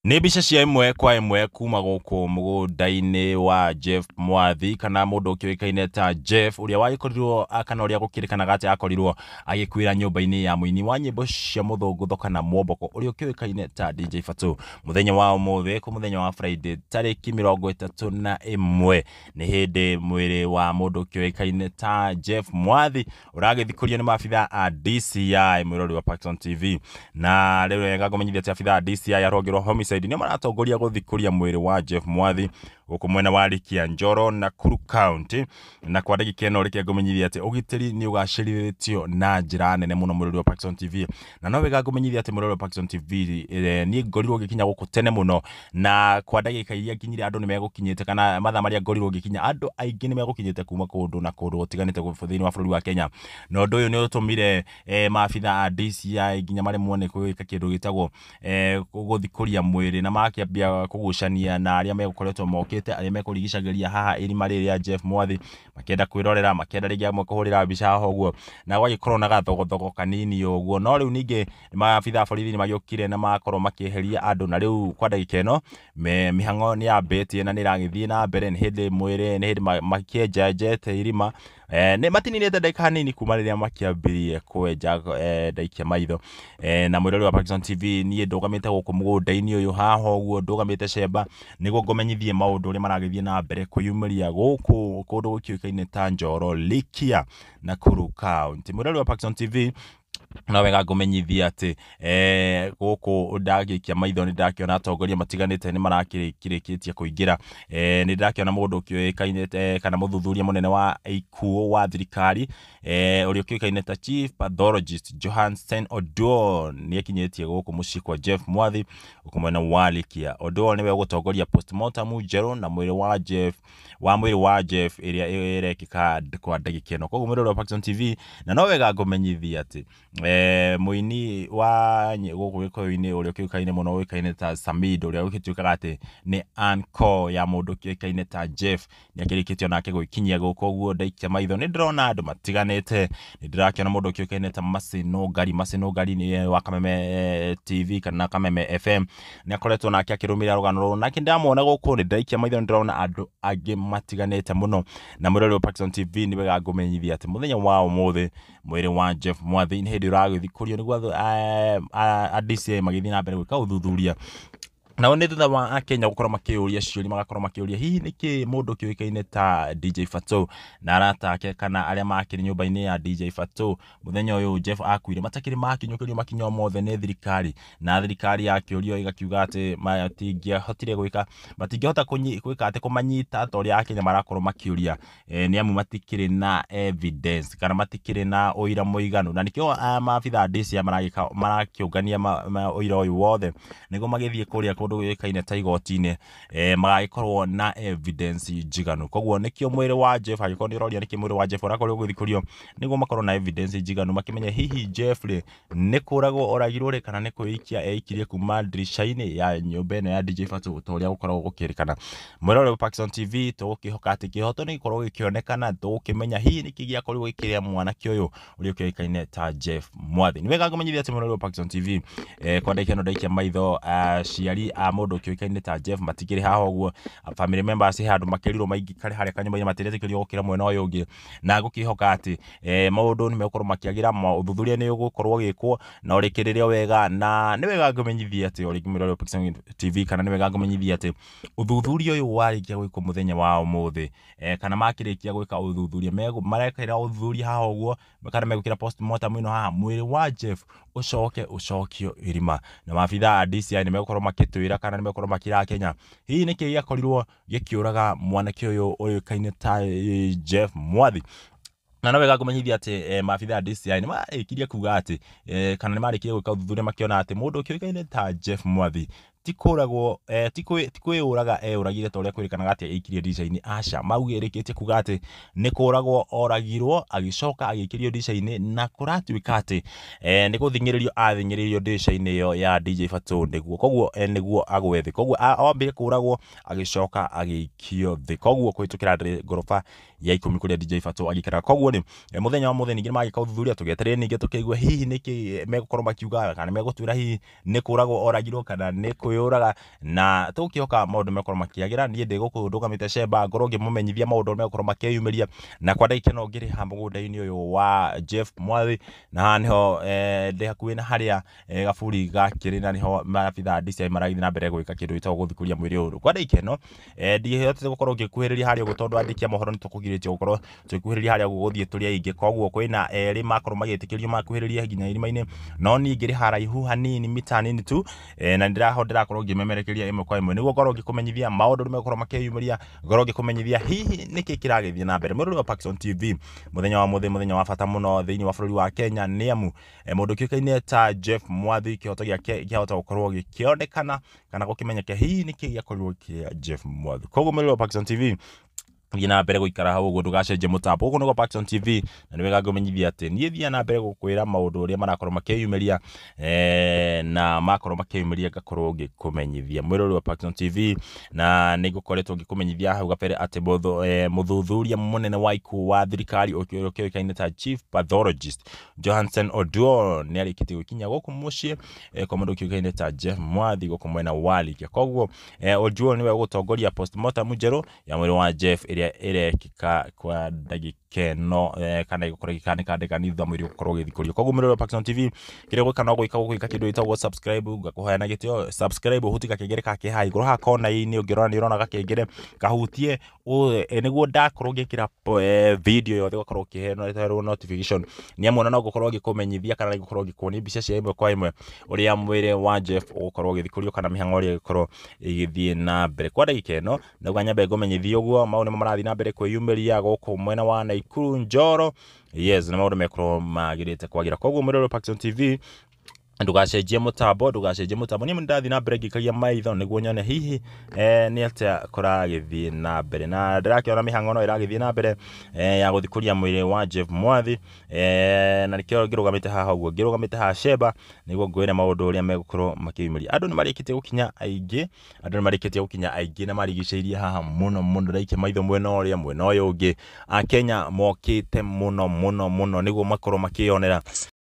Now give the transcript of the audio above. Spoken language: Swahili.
Nĩ mbica cia ĩmwe kwa ĩmwe kuma gũkũ mũgũnda-inĩ wa Jeff Mwathi kana mũndũ ũkĩũĩkaine ta Jeff ũrĩa wagĩkorirwo kana ũrĩa gũkĩrĩkanaga atĩ akorirwo agĩkuĩra nyũmba-inĩ ya mũini wa nyĩmbo cia mũthũngũtho kana mwomboko ũrĩa ũkĩũĩkaine ta DJ Fatũ. Mũthenya wa ũmũthĩ kũ mũthenya wa Friday tarĩki 31 nĩ hĩndĩ mwĩrĩ wa mũndũ ũkĩũĩkaine ta Jeff Mwathi ũragĩthikũrio nĩ maabitha a DCI mwĩrori wa Paxson TV, na rĩu wega ngũmenyithia atĩ abitha a DCI a rũhonge rwa homicide nĩ maratongoria gũthikũria mwĩrĩ wa Jeff Mwathi gũkũ mwena wa Rikia Njoro na Kuru County, na kwa ndagĩka ĩno reke ngũmenyithia atĩ ũgitĩri nĩ ũgacĩrithĩtio na njĩra nene mũno mwĩrori wa Paxson TV, na no wega ngũmenyithia atĩ mwĩrori wa Paxson TV niĩ ngorirwo ngĩkinya gũkũ tene mũno, na kwa ndagĩka iria nginyire andũ nĩ megũkinyĩte kana mathaa marĩa ngorirwo ngĩkinya andũ aingĩ nĩ megũkinyĩte kuma kũndũ na kũndũ gũtiganĩte thĩinĩ wa bũrũri wa Kenya, na ũndũ ũyũ nĩ ũtũmire maabitha a DCI nginya maremwo nĩ gwĩka kĩndũ gĩtagwo gũthikũria mwĩrĩ, na makĩambia kũgucania na arĩa megũkoretwo mokĩte arĩa mekũrigicagĩria haha irima rĩrĩ rĩa Jeff Mwathi makĩenda kwĩrorera, makĩenda rĩngĩ amwe kũhũrĩra mbica haha ũguo, na gwagĩkorwo na gathogothogo kanini ũguo, no rĩu ningĩ maabitha a borithi nĩ magĩũkire na makorwo makĩeheria andũ, na rĩu kwa ndagĩka ĩno mĩhang'o nĩ yambĩtie na nĩ ĩragĩthiĩ na mbere, nĩ hĩndĩ mwĩrĩ nĩ hĩndĩ makĩenjenjete irima nĩ matininĩte ndagĩka hanini kuma rĩrĩa makĩambirie kwenja ndaikia maitho, na mwĩrori wa Paxson TV niĩ ndũgamĩte gũkũ mũgũnda-inĩ ũyũ haha ũguo ndũgamĩte cemba nĩguo ngũmenyithie maũndũ ũrĩa maragĩthiĩ na mbere kwĩyumĩria gũkũ kũndũ gũkĩũĩkaine ta Njoro, Rikia na Kuru County. Mwĩrori wa Paxson TV no wega ngũmenyithia atĩ gũkũ ndagĩkia maitho nĩ ndakĩona atongoria matiganĩte nĩ marakĩrĩkĩtie kũingĩra, nĩ ndakĩona mũndũ ũkĩũĩkaine kana mũthuthuria mũnene wa ikuũ wa thirikari ũrĩa ũkĩũĩkaine ta Chief Pathologist Johansen Oduor nĩ ekinyĩtie gũkũ mũciĩ kwa Jeff Mwathi gũkũ mwena wa Rikia. Oduor nĩwe ũgũtongoria postmortem njerũ na mwĩrĩ wa Jeff ĩrĩa ĩrekĩka kwa ndagĩka ĩno. Koguo mwĩrori wa Paxson TV, na no wega ngũmenyithia atĩ mũini wa gũkũ gĩkũyũ-inĩ ũrĩa ũkĩũĩkaine mũno ũĩkaine ta Samid ũrĩa ũgĩtuĩkaga atĩ nĩ anko ya mũndũ ũkĩũĩkaine ta Jeff nĩ akĩrĩkĩtio nake gwĩkinyia gũkũ, ũguo ndaikia maitho nĩ ndĩrona andũ matiganĩte, nĩ ndĩrakĩona mũndũ ũkĩũĩkaine ta Maseno Ngari nĩ wa Kameme TV kana Kameme FM nĩ akoretwo nake akĩrũmĩrĩra rũgano rũrũ, nake ndamwona gũkũ nĩ ndaikia maitho nĩ ndĩrona andũ angĩ matiganĩte mũno, na mwĩrori wa Paxson TV nĩ wega ngũmenyithia atĩ mũthenya wa ũmũthĩ mwĩrĩ wa Jeff Mwathi nĩ hĩndĩ ũragĩthikũrio nĩguo a DCI magĩthiĩ na mbere gwĩka ũthuthuria, nao nĩ thutha wa Akenya gũkorwo makĩũria ciũria magakorwo makĩũria hihi nĩkĩ mũndũ ũkĩũĩkaine ta DJ Fatũ na arata ake kana arĩa makĩrĩ nyũmba-inĩ ya DJ Fatũ mũthenya ũyũ Jeff akuire matakĩrĩ makinyũkĩrio makinya mothe nĩ thirikari, na thirikari yakĩũrio ĩgakiuga atĩ matingĩhota gwĩka atĩ kũmanyita ta ũrĩa Akenya marakorwo makĩũria nĩ amu matikĩrĩ na evidence kana matikĩrĩ na ũira mũiganu, na nĩkĩo maabitha a DCI marakĩũngania ũira ũyũ wothe nĩguo magĩthiĩ kũrĩa kũndũ gũgĩkaine ta igoti-inĩ magagĩkorwo na evidence njiganu. Koguo nĩkĩo mwĩrĩ wa Jeff agĩkorwo nĩ ũroria nĩkĩ mwĩrĩ wa Jeff ũrakorwo gũthikũrio nĩguo makorwo na evidence njiganu, makĩmenya hihi Jeff rĩ nĩ kũragwo oragirwo rĩ kana nĩ kwĩikia eikirie kuma ndirica-inĩ ya nyũmba ĩno ya DJ Fatũ ta ũrĩa gũkoragwo gũkĩrĩkana. Mwĩrori wa Paxson TV tũgũkĩhoka atĩ kĩhoto nĩ gĩkorwo gĩkĩonekana, tũgũkĩmenya hihi nĩkĩ gĩakorirwo gĩkĩrĩa mwanake ũyũ ũrĩa ũkĩũĩkaine ta Jeff Mwathi. Nĩ wega ngũmenyithia atĩ mwĩrori wa Paxson TV kwa ndagĩka ĩno ndaikia maitho ciari a mũndũ ũkĩũĩkaine ta Jeff matikĩrĩ haha ũguo, family members handũ makĩrirwo maingĩkare harĩa kanyũmba-inĩ matiretĩkĩrio gũkĩra mwena ũyũ ũngĩ, na ngũkĩhoka atĩ maũndũ nĩ megũkorwo makĩagĩra, ũthuthuria nĩ ũgũkorwo gĩkwo na ũrĩkĩrĩrio wega, na nĩ wega ngũmenyithia atĩ ũrĩ mwĩrori wa Paxson TV kana nĩ wega ngũmenyithia atĩ ũthuthuria ũyũ warĩkia gwĩkwo mũthenya wa ũmũthĩ kana makĩrĩkia gwĩka ũthuthuria marekĩra ũthuthuria haha ũguo kana megũkĩra postmortem ĩno haha mwĩrĩ wa Jeff ũcokio irima, na maabitha a DCI nĩ megũkorwo makĩtwĩra kana nĩ megũkorwo makĩra Akenya hihi nĩkĩ gĩakorirwo gĩkĩũraga mwanake ũyũ ũyũĩkaine ta Jeff Mwathi. Na no wega ngũmenyithia atĩ maabitha a DCI nĩ marĩkirie kuga atĩ kana nĩ marĩkirie gwĩka ũthuthuria makĩona atĩ mũndũ ũkĩũĩkaine ta Jeff Mwathi ti kwĩyũraga eyũragire ta ũrĩa kwĩrĩkanaga atĩ aikirie ndirica-inĩ, aca maugĩrĩkĩtie kuga atĩ nĩ kũragwo oragirwo agĩcoka agĩikĩrio ndirica-inĩ, na kũratuĩka atĩ nĩ gũthing'ĩrĩrio athing'ĩrĩirio ndirica-inĩ ĩyo ya DJ Fatũ nĩguo agwe thĩ, koguo ombire kũragwo agĩcoka agĩikio thĩ, koguo kũhĩtũkĩra ngoroba ya 10 kũrĩa DJ Fatũ agĩikaraga. Koguo nĩ mũthenya wa mũthenya ningĩ magĩka ũthuthuria tũgetereire ningĩ tũkĩigua hihi nĩkĩ megũkorwo makiuga kana megũtwĩra hihi nĩ kũragwo oragirwo kana nĩ kwiyuraga na tukioka maundu mekorwo makiagira nie ndi guku ndugamite Sheba ngorwo ngimumenyithia maundu mekorwo makiyumiria na kwa ndagika no ngiri ha mugunda-ini uyu wa Jeff Mwathi na niho ndi hakuhi na haria gaburi gakiri na niho maabitha DCI maragithi na mbere gwika kindu gitagwo guthikuria mwiri uyu kwa ndagika ino ndihotete gukorwo ngikuhiriria haria gutondu andiki mohoro nitukugiritie gukorwo tukikuhiriria haria guguthie turi aingi koguo kwina eri makorwo magitikirio makuhiriria nginya irima-ini no ni ngiri haraihu hanini mita nini tu na ndirakorwo ngimemerekeria imwe kwa imwe niguo ngorwo ngikumenyithia maundu mekorwo makiyumiria ngorwo ngikumenyithia hihi niki kiragithie na mbere mwiri wa Paxson TV muthenya wa muthenya wa bata muno thiini wa bururi wa Kenya ni amu mundu kiukaine ta Jeff Mwathi kihoto giake gihota gukorwo gikionekana kana gukimenyeka hihi niki giakorirwo kia Jeff Mwathi koguo mwiri wa Paxson TV na mbere guikara hau uguo ndugacenje mutambo uguo niguo Paxson TV na niwega ngumenyithia ati nie thia na mbere gukwira maundu uria marakorwo makiyumiria na makorwo makiyumiria ngakorwo ngikumenyithia mwiri wa Paxson TV na nigukoretwo ngikumenyithia hau gapere ati muthuthuria munene wa iku wa thirikari ukioikaine ta chief pathologist Johansen Oduor ni arikitie gukinya guku mucii kwa mundu ukioikaine ta Jeff Mwathi guku mwena walikia koguo Oduor niwe gutongoria postmortem njeru ya mwiri wa Jeff irekika kwa ndagika no kana igukora gikanika ndeganitha mwiri ukorwo githikurio koguo mwiri wa Paxson TV kire gwika gwika kindu itagwo subscribe ngakuhoya na gitio subscribe uhutika kengere kake hai iguru ha kona-ini ungirona ni urona gakengere kahutie niguo ndakorwo ngikira video yothe ukorwo ukiheo notification ni amwe no gukorwo ngikumenyithia kana gukorwo ngikuonia mbica cia imwe kwa imwe uria mwiri wa Jeff ukorwo githikurio kana mihango uria ikorwo igithie na mbere kwa ndagika ino na nyambe ngumenyithia uguo maundu marathi na mbere kwiyumiria guku mwena wa Naikuru Njoro yes na maundu mekorwo magirite kwagira koguo mwiri wa Paxson TV ndugacenjie mutambo ni ndathi na mbere ngikagia maitho niguo nyone hihi ni atia kuragithie na mbere na ndirakiona mihango no iragithie na mbere ya guthikuria mwiri wa Jeff Mwathi na nikio ngirugamite haha uguo ngirugamite ha Sheba niguo ngwire maundu uria megukorwo makiyumiria andu ni marikitie gukinya aingi na marigiceirie haha muno ndaike maitho mwena uyu ungi Kenya mokite muno niguo makorwo makionera